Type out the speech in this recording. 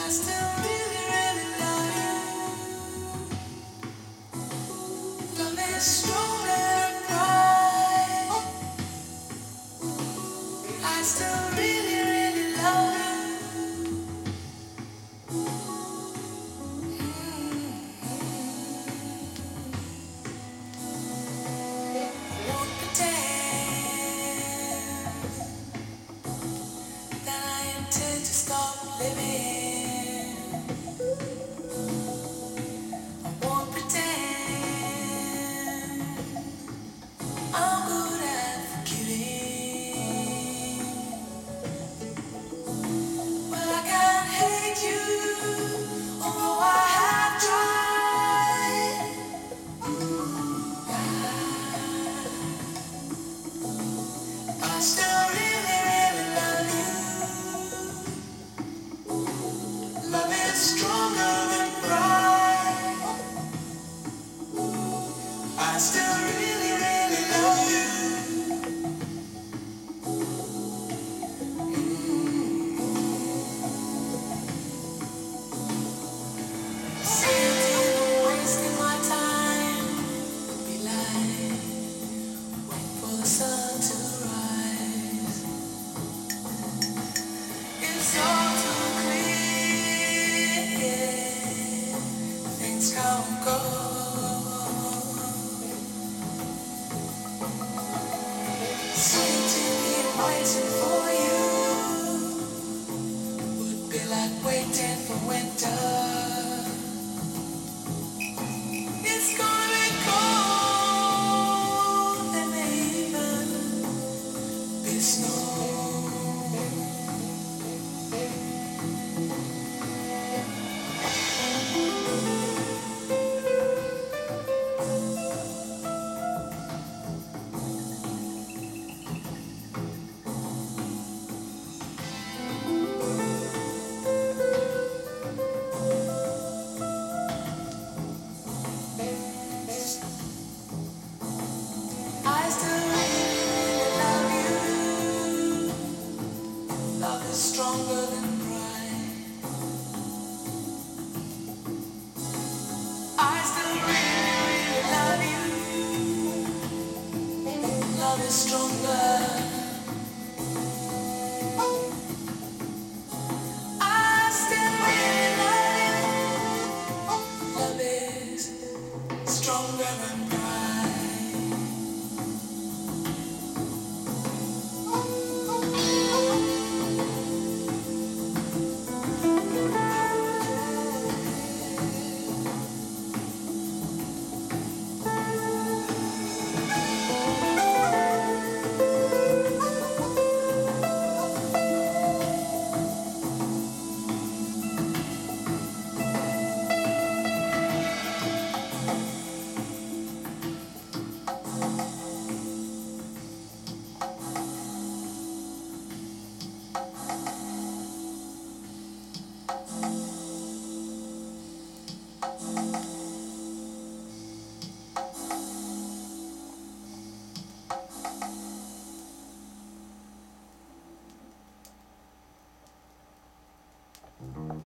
still really, really love you. Love is stronger than pride. I still really, really love you. Won't pretend that I intend to stop living. I won't pretend I'm good at forgiving. Well, I can't hate you, although I have tried. I still really, really love you. Love is stronger than pride. I still really, really love you. Sitting and wasting my time would be like waiting for the sun to rise. It's all too clear. Things come and go. Sitting here waiting for you would be like waiting for winter. It's gonna be cold and even be snow. I still really, really love you. Love is stronger than